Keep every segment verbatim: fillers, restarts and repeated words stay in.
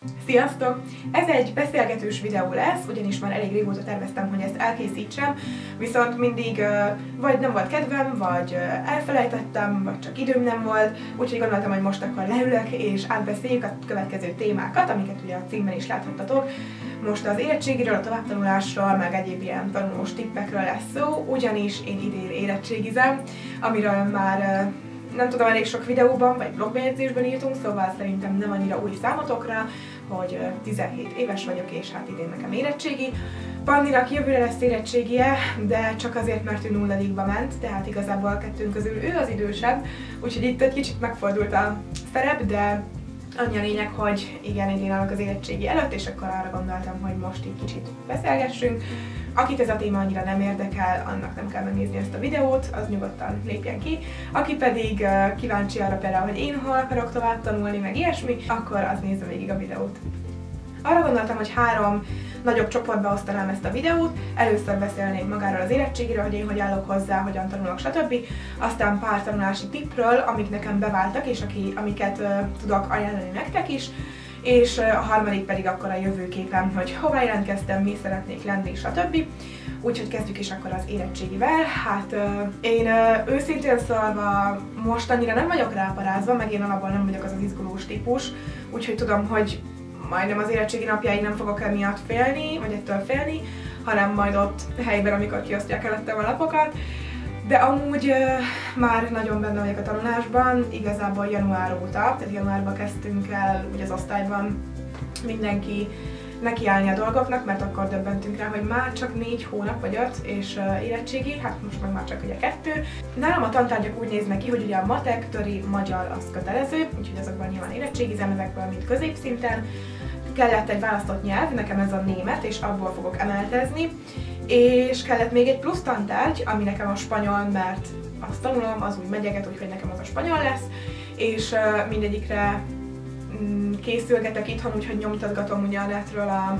Sziasztok! Ez egy beszélgetős videó lesz, ugyanis már elég régóta terveztem, hogy ezt elkészítsem, viszont mindig uh, vagy nem volt kedvem, vagy uh, elfelejtettem, vagy csak időm nem volt, úgyhogy gondoltam, hogy most akkor leülök és átbeszéljük a következő témákat, amiket ugye a címben is láthattatok. Most az érettségiről, a továbbtanulásról, meg egyéb ilyen tanulós tippekről lesz szó, ugyanis én idén érettségizem, amiről már uh, nem tudom, elég sok videóban vagy blogbejegyzésben írtunk, szóval szerintem nem annyira új számotokra, hogy tizenhét éves vagyok, és hát idén nekem érettségi. Panninak jövőre lesz érettségie, de csak azért, mert ő nulladikba ment, tehát igazából a kettőnk közül ő az idősebb, úgyhogy itt egy kicsit megfordult a szerep, de annyi a lényeg, hogy igen, idén állok az érettségi előtt, és akkor arra gondoltam, hogy most így kicsit beszélgessünk. Akit ez a téma annyira nem érdekel, annak nem kell megnézni ezt a videót, az nyugodtan lépjen ki. Aki pedig uh, kíváncsi arra például, hogy én hol akarok tovább tanulni, meg ilyesmi, akkor az nézze végig a videót. Arra gondoltam, hogy három nagyobb csoportba osztanám ezt a videót. Először beszélnék magáról az érettségiről, hogy én hogy állok hozzá, hogyan tanulok, stb. Aztán pár tanulási tippről, amik nekem beváltak, és aki, amiket uh, tudok ajánlani nektek is. És a harmadik pedig akkor a jövőképem, hogy hova jelentkeztem, mi szeretnék lenni, stb. Úgyhogy kezdjük is akkor az érettségivel. Hát euh, én euh, őszintén szólva most annyira nem vagyok ráparázva, meg én alapból nem vagyok az az izgulós típus, úgyhogy tudom, hogy majdnem az érettségi napjáig nem fogok emiatt félni, vagy ettől félni, hanem majd ott helyben, amikor kiosztják előttem a lapokat. De amúgy uh, már nagyon benne vagyok a tanulásban, igazából január óta, tehát januárban kezdtünk el ugye az osztályban mindenki nekiállni a dolgoknak, mert akkor döbbentünk rá, hogy már csak négy hónap vagy öt, és uh, érettségi, hát most meg már csak ugye kettő. Nálam a tantárgyak úgy néznek ki, hogy ugye a matek, töri, magyar az kötelező, úgyhogy azokban nyilván érettségizem, ezekből mint középszinten. Kellett egy választott nyelv, nekem ez a német, és abból fogok emeltezni. És kellett még egy plusz tantárgy, ami nekem a spanyol, mert azt tanulom, az úgy megyeget, úgyhogy nekem az a spanyol lesz, és uh, mindegyikre mm, készülgetek itthon, úgyhogy nyomtatgatom ugye a netről a,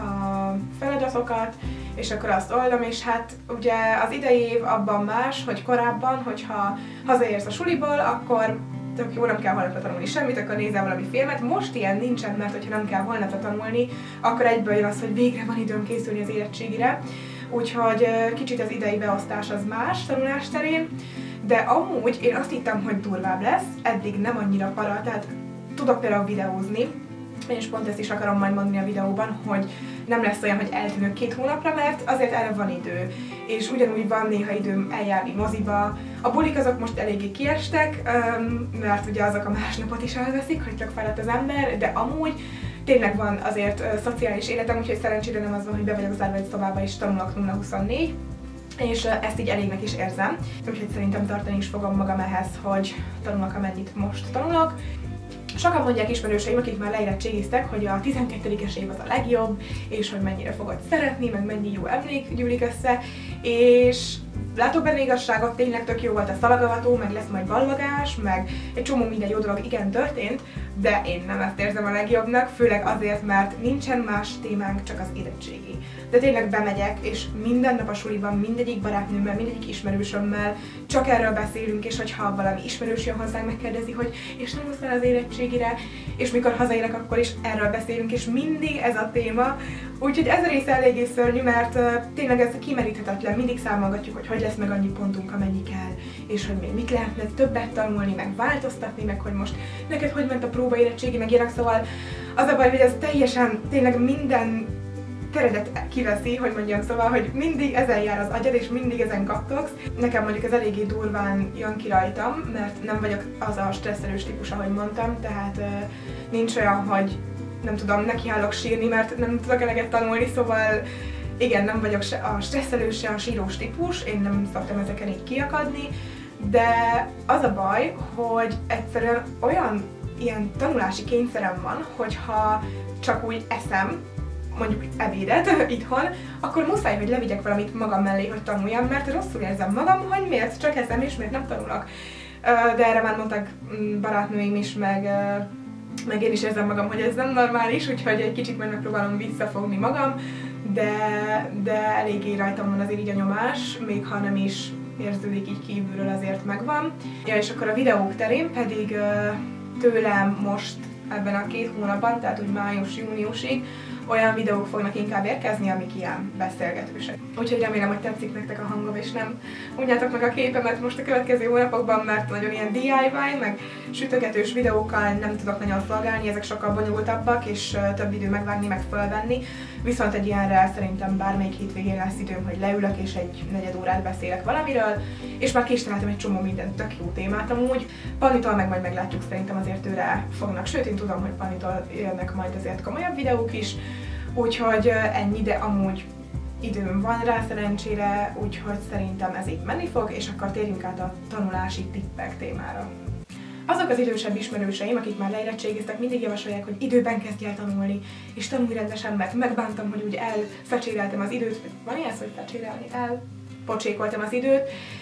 a feladatokat, és akkor azt oldom, és hát ugye az idei év abban más, hogy korábban, hogyha hazaérsz a suliból, akkor tök jó, nem kell holnapra tanulni semmit, akkor nézel valami filmet. Most ilyen nincsen, mert hogyha nem kell holnapra tanulni, akkor egyből jön az, hogy végre van időm készülni az érettségire. Úgyhogy kicsit az idei beosztás az más tanulás terén, de amúgy én azt hittem, hogy durvább lesz, eddig nem annyira para, tehát tudok például videózni, és pont ezt is akarom majd mondani a videóban, hogy nem lesz olyan, hogy eltűnök két hónapra, mert azért erre van idő, és ugyanúgy van néha időm eljárni moziba. A bulik azok most eléggé kiestek, mert ugye azok a másnapot is elveszik, hogy csak fáradt az ember, de amúgy tényleg van azért uh, szociális életem, úgyhogy szerencsére nem az van, hogy be vagyok zárva egy szobába és tanulok nulla huszonnégy, és uh, ezt így elégnek is érzem. Úgyhogy szerintem tartani is fogom magam ehhez, hogy tanulok, amennyit most tanulok. Sokan mondják ismerőseim, akik már leérettségiztek, hogy a tizenkettedikes év az a legjobb, és hogy mennyire fogod szeretni, meg mennyi jó emlék gyűlik össze, és látok benne igazságot, tényleg tök jó volt a szalagavató, meg lesz majd ballagás, meg egy csomó minden jó dolog igen történt, de én nem ezt érzem a legjobbnak, főleg azért, mert nincsen más témánk, csak az érettségi. De tényleg bemegyek, és minden nap a suliban, mindegyik barátnőmmel, mindegyik ismerősömmel csak erről beszélünk, és hogyha valami ismerős jön hozzánk, megkérdezi, hogy és nem hoztál az érettségire, és mikor hazaérek, akkor is erről beszélünk, és mindig ez a téma. Úgyhogy ez a része eléggé szörnyű, mert uh, tényleg ez kimeríthetetlen, mindig számolgatjuk, hogy hogy lesz meg annyi pontunk, amennyi kell, és hogy még mit lehetne többet tanulni, meg változtatni, meg hogy most neked hogy ment a próba érettségi, meg ilyenek, szóval az a baj, hogy ez teljesen, tényleg minden teredet kiveszi, hogy mondjam, szóval, hogy mindig ezen jár az agyad, és mindig ezen kattogsz. Nekem mondjuk ez eléggé durván jön ki rajtam, mert nem vagyok az a stresszelős típus, ahogy mondtam, tehát uh, nincs olyan, hogy nem tudom, nekiállok sírni, mert nem tudok eleget tanulni, szóval igen, nem vagyok se a stresszelős, se a sírós típus, én nem szoktam ezeken így kiakadni, de az a baj, hogy egyszerűen olyan ilyen tanulási kényszerem van, hogyha csak úgy eszem, mondjuk ebédet itthon, akkor muszáj, hogy levigyek valamit magam mellé, hogy tanuljam, mert rosszul érzem magam, hogy miért csak eszem és miért nem tanulok. De erre már mondtak barátnőim is, meg, meg én is érzem magam, hogy ez nem normális, úgyhogy egy kicsit majd megpróbálom visszafogni magam, de, de eléggé rajtam van azért így a nyomás, még ha nem is érződik így kívülről, azért megvan. Ja, és akkor a videók terén pedig tőlem most ebben a két hónapban, tehát úgy május-júniusig olyan videók fognak inkább érkezni, amik ilyen beszélgetősek. Úgyhogy remélem, hogy tetszik nektek a hangom, és nem unjátok meg a képemet most a következő hónapokban, mert nagyon ilyen dé i vaj, meg sütögetős videókkal nem tudok nagyon szolgálni, ezek sokkal bonyolultabbak, és több idő megvágni, meg fölvenni. Viszont egy ilyenre szerintem bármelyik hétvégén lesz időm, hogy leülök, és egy negyed órát beszélek valamiről, és már ki is találtam egy csomó mindent, tök jó témát amúgy. Pannitól meg majd meglátjuk, szerintem azért őre fognak, sőt én tudom, hogy Pannitól jönnek majd azért komolyabb videók is, úgyhogy ennyi, de amúgy időm van rá szerencsére, úgyhogy szerintem ez így menni fog, és akkor térjünk át a tanulási tippek témára. Azok az idősebb ismerőseim, akik már leérettségiztek, mindig javasolják, hogy időben kezdj el tanulni, és tanulj rendesen, mert megbántam, hogy úgy elfecséreltem az időt, van ilyen, hogy fecsérelni, elpocsékoltam az időt,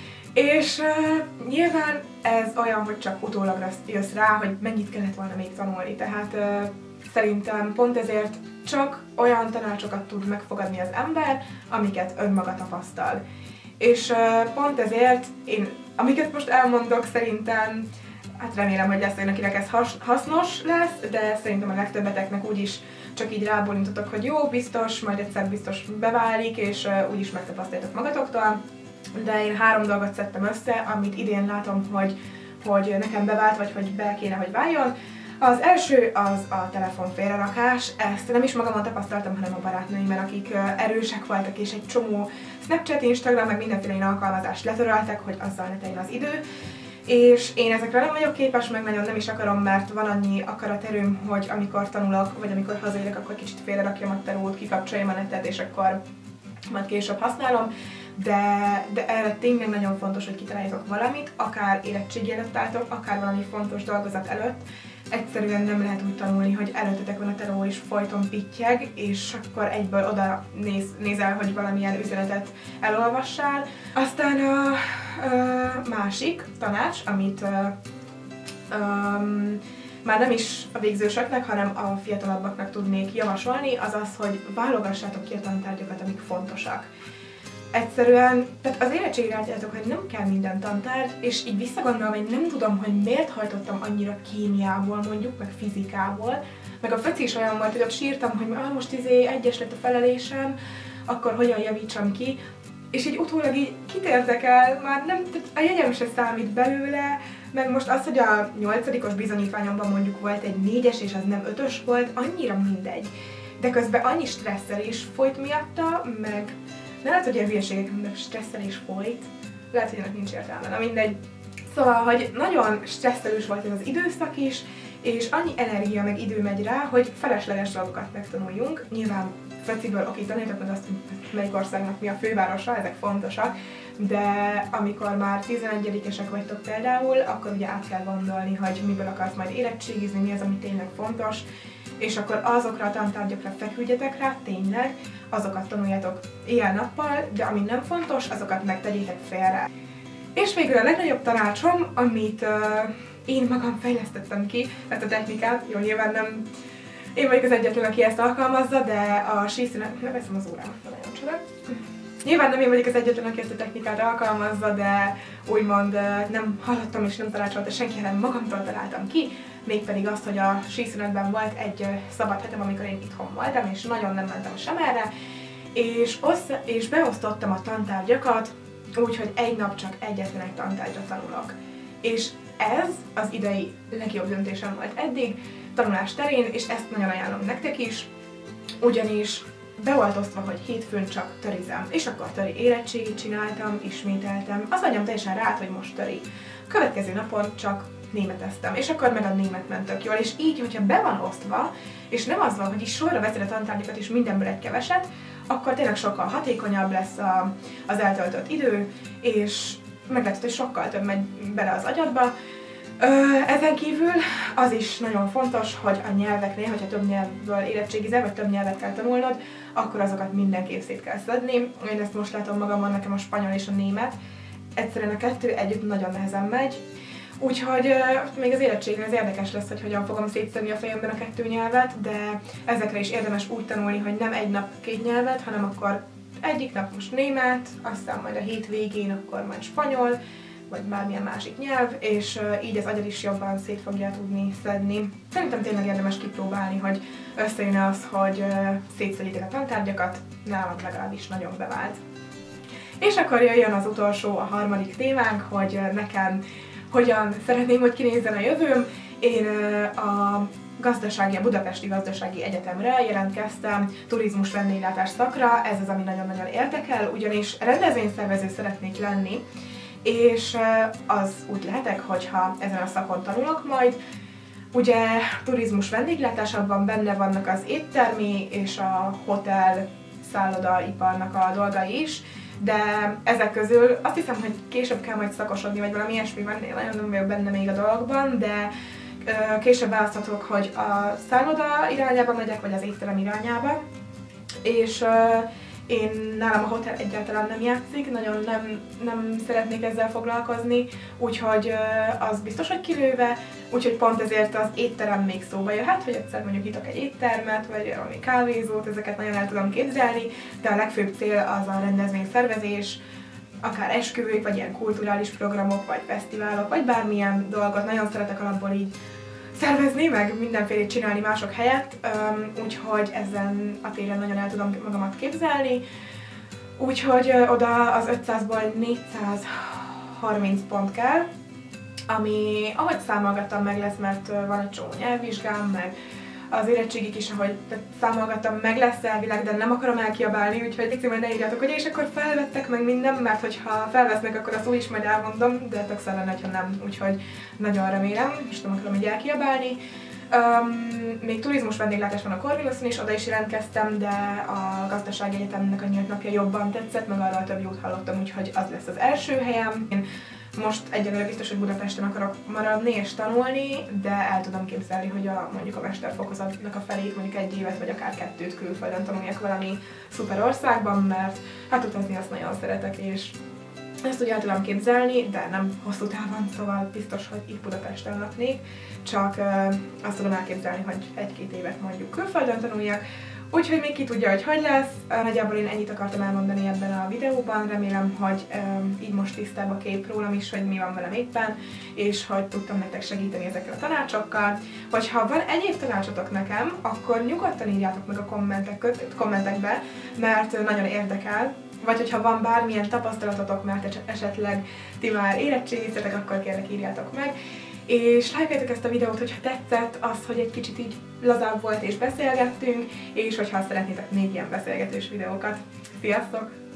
és uh, nyilván ez olyan, hogy csak utólag jössz rá, hogy mennyit kellett volna még tanulni, tehát uh, szerintem pont ezért csak olyan tanácsokat tud megfogadni az ember, amiket önmaga tapasztal. És uh, pont ezért én, amiket most elmondok, szerintem hát remélem, hogy lesz olyan, akinek ez has, hasznos lesz, de szerintem a legtöbbeteknek úgyis csak így rábólintotok, hogy jó, biztos, majd egyszer biztos beválik, és uh, úgyis megtapasztaljátok magatoktól. De én három dolgot szedtem össze, amit idén látom, hogy, hogy nekem bevált, vagy hogy be kéne, hogy váljon. Az első az a telefon félrerakás, ezt nem is magamon tapasztaltam, hanem a barátnőimben, akik uh, erősek voltak, és egy csomó Snapchat, Instagram, meg mindenféle ilyen alkalmazást letöröltek, hogy azzal ne teljen az idő. És én ezekre nem vagyok képes, meg nagyon nem is akarom, mert van annyi akaraterőm, hogy amikor tanulok, vagy amikor hazaérek, akkor kicsit félrerakjam a telót, kikapcsoljam a netet, és akkor majd később használom. De, de erre tényleg nagyon fontos, hogy kitaláljatok valamit, akár érettségi előtt álltok, akár valami fontos dolgozat előtt. Egyszerűen nem lehet úgy tanulni, hogy előttetek van a teló és folyton pittyeg, és akkor egyből oda néz, nézel, hogy valamilyen üzenetet elolvassál. Aztán a, a másik tanács, amit a, a, már nem is a végzősöknek, hanem a fiatalabbaknak tudnék javasolni, az az, hogy válogassátok ki a tantárgyakat, amik fontosak. Egyszerűen, tehát az érettségre látjátok, hogy nem kell minden tantárgy, és így visszagondolom, hogy nem tudom, hogy miért hajtottam annyira kémiából mondjuk, meg fizikából, meg a föci is olyan volt, hogy ott sírtam, hogy ah, most izé egyes lett a felelésem, akkor hogyan javítsam ki, és így utólag így kit érdekel, már nem, a jegyem se számít belőle, meg most az, hogy a nyolcadikos bizonyítványomban mondjuk volt egy négyes, és az nem ötös volt, annyira mindegy. De közben annyi stresszelés folyt miatta, meg de lehet, hogy ilyen hülyeségek, mindenek stresszelés folyt, lehet, hogy ennek nincs értelme, na mindegy. Szóval, hogy nagyon stresszelős volt ez az időszak is, és annyi energia meg idő megy rá, hogy felesleges dolgokat megtanuljunk. Nyilván feciből, oké, tanuljátok meg azt, hogy melyik országnak mi a fővárosa, ezek fontosak, de amikor már tizenegyedikesek vagytok például, akkor ugye át kell gondolni, hogy miből akarsz majd érettségizni, mi az, ami tényleg fontos, és akkor azokra a tantárgyakra feküdjetek rá, tényleg, azokat tanuljátok éjjel-nappal, de ami nem fontos, azokat meg tegyétek félre. És végül a legnagyobb tanácsom, amit uh, én magam fejlesztettem ki, ezt a technikát, jó, nyilván nem én vagyok az egyetlen, aki ezt alkalmazza, de a síszünet, ne veszem az órámat, nagyon csoda. Nyilván nem én vagyok az egyetlen, aki ezt a technikát alkalmazza, de úgymond nem hallottam és nem tanácsolta senki, hanem magamtól találtam ki, mégpedig azt, hogy a síszünetben volt egy szabad hetem, amikor én itthon voltam, és nagyon nem mentem sem erre, és, ossz, és beosztottam a tantárgyakat, úgyhogy egy nap csak egyetlen egy tantárgyra tanulok. És ez az idei legjobb döntésem volt eddig, tanulás terén, és ezt nagyon ajánlom nektek is, ugyanis be volt osztva, hogy hétfőn csak törizem, és akkor töri érettségit csináltam, ismételtem, az agyam teljesen ráállt, hogy most töri. A következő napon csak németeztem, és akkor meg a német ment tök jól, és így, hogyha be van osztva, és nem az van, hogy is sorra veszed a tantárgyakat, és mindenből egy keveset, akkor tényleg sokkal hatékonyabb lesz a, az eltöltött idő, és meglátod, hogy sokkal több megy bele az agyadba. Ö, ezen kívül az is nagyon fontos, hogy a nyelveknél, hogyha több nyelvből érettségizel, vagy több nyelvet kell tanulnod, akkor azokat mindenképp szét kell szedni. Én ezt most látom magamon, nekem a spanyol és a német. Egyszerűen a kettő együtt nagyon nehezen megy. Úgyhogy uh, még az érettségén ez érdekes lesz, hogy hogyan fogom szétszedni a fejemben a kettő nyelvet, de ezekre is érdemes úgy tanulni, hogy nem egy nap két nyelvet, hanem akkor egyik nap most német, aztán majd a hétvégén akkor majd spanyol, vagy bármilyen másik nyelv, és így az agyad is jobban szét fogja tudni szedni. Szerintem tényleg érdemes kipróbálni, hogy összejön az, hogy szétszedjétek a tantárgyakat, nálam legalábbis nagyon bevált. És akkor jöjjön az utolsó, a harmadik témánk, hogy nekem hogyan szeretném, hogy kinézzen a jövőm. Én a gazdasági, a Budapesti Gazdasági Egyetemre jelentkeztem turizmus vendéglátás szakra, ez az, ami nagyon-nagyon érdekel, ugyanis rendezvényszervező szeretnék lenni, és az úgy lehetek, hogyha ezen a szakon tanulok majd. Ugye turizmus vendéglátásban benne vannak az éttermi és a hotel szállodaiparnak a dolgai is, de ezek közül azt hiszem, hogy később kell majd szakosodni, vagy valami ilyesmi van, én nagyon nem vagyok benne még a dologban, de később választhatok, hogy a szálloda irányába megyek, vagy az étterem irányába, és uh, én nálam a hotel egyáltalán nem játszik, nagyon nem, nem szeretnék ezzel foglalkozni, úgyhogy uh, az biztos, hogy kilőve, úgyhogy pont ezért az étterem még szóba jöhet, hogy egyszer mondjuk nyitok egy éttermet, vagy valami kávézót, ezeket nagyon el tudom képzelni, de a legfőbb cél az a rendezvényszervezés, akár esküvők, vagy ilyen kulturális programok, vagy fesztiválok, vagy bármilyen dolgot. Nagyon szeretek alapból így szervezni, meg mindenfélét csinálni mások helyett, úgyhogy ezen a téren nagyon el tudom magamat képzelni. Úgyhogy oda az ötszázból négyszázharminc pont kell, ami ahogy számolgattam meg lesz, mert van egy csomó nyelvvizsgám, meg az érettségik is, ahogy számolgattam, meg lesz elvileg, de nem akarom elkiabálni, úgyhogy légy majd ne írjátok, hogy és akkor felvettek meg minden, mert hogyha felvesznek, akkor azt úgy is majd elmondom, de tök szar lenne, ha nem, úgyhogy nagyon remélem, és nem akarom így elkiabálni. Um, még turizmus vendéglátás van a Corvinuson is, oda is jelentkeztem, de a Gazdasági Egyetemnek a nyílt napja jobban tetszett, meg arról több jót hallottam, úgyhogy az lesz az első helyem. Én most egyelőre biztos, hogy Budapesten akarok maradni és tanulni, de el tudom képzelni, hogy a, mondjuk a mesterfokozatnak a felét, mondjuk egy évet vagy akár kettőt külföldön tanuljak valami szuper országban, mert hát utazni azt nagyon szeretek, és ezt úgy el tudom képzelni, de nem hosszú távon, szóval biztos, hogy itt Budapesten laknék, csak uh, azt tudom elképzelni, hogy egy-két évet mondjuk külföldön tanuljak. Úgyhogy még ki tudja, hogy hogy lesz. Nagyjából én ennyit akartam elmondani ebben a videóban, remélem, hogy um, így most tisztább a kép rólam is, hogy mi van velem éppen, és hogy tudtam nektek segíteni ezekkel a tanácsokkal. Hogyha van egyéb tanácsotok nekem, akkor nyugodtan írjátok meg a kommentek, kommentekbe, mert nagyon érdekel. Vagy hogyha van bármilyen tapasztalatotok, mert esetleg ti már érettségiztetek, akkor kérlek írjátok meg. És lájkoljátok ezt a videót, hogyha tetszett az, hogy egy kicsit így lazább volt és beszélgettünk, és hogyha szeretnétek még ilyen beszélgetős videókat. Sziasztok!